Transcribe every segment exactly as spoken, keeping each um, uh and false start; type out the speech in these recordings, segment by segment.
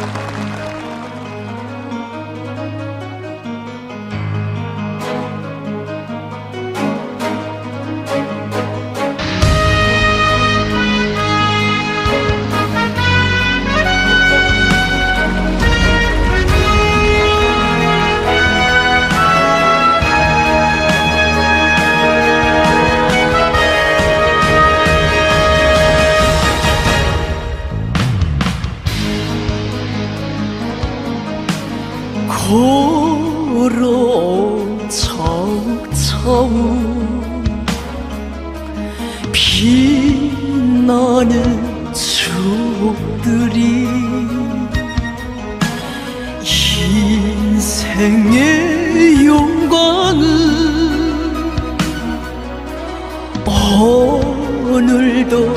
걸어 차우차우 빛나는 추억들이 인생의 영광을 오늘도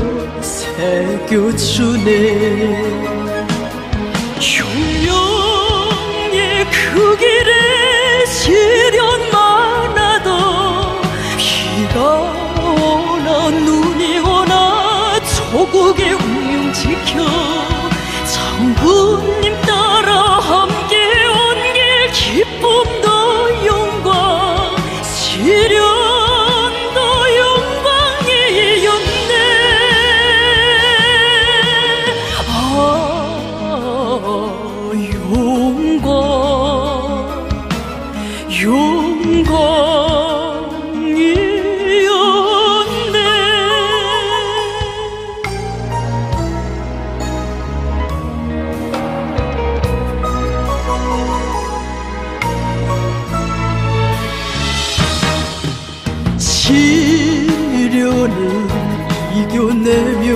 새겨주네. 그 길에 시련 많아도 비가 오나 눈이 오나 조국의 운명 지켜 장군님 따라 함께 온 길 기쁨도 영광 시련도 영광이었네. 아 영광 영광이었네. 시련을 이겨내며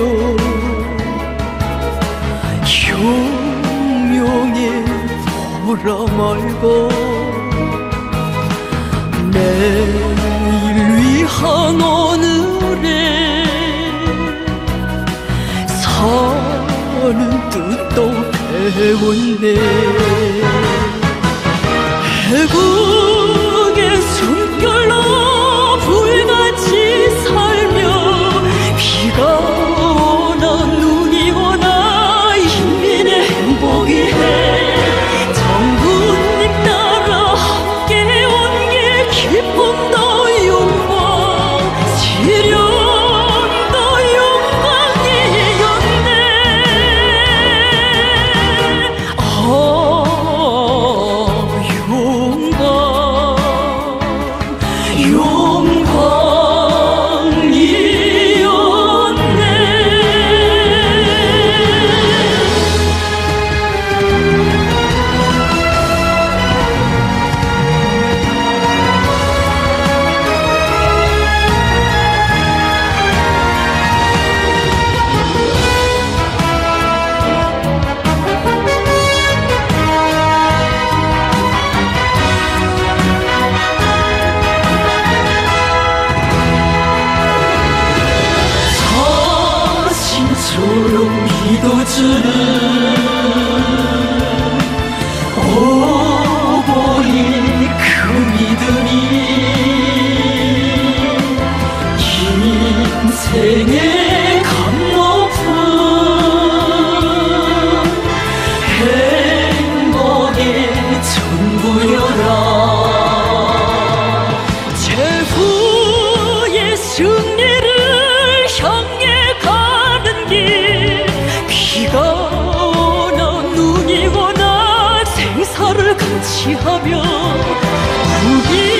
혁명의 보람 알고 내일 위한 오늘에 사는 뜻도 배웠네. 애국의 숨결로 불같이 살며 비가 오나 눈이 오나 인민의 행복이 해 장군님 따라 함께 온 길 기쁨도 영광 시련도 영광이었네. 아 영광 영광이었네. 사신처럼 믿어주는 오버린 그 믿음이 인생의 감 높은 행복의 전부여라. 제후의 승리를 향해 가는 길 비가 오나 눈이 오나 생사를 같이 하며 우리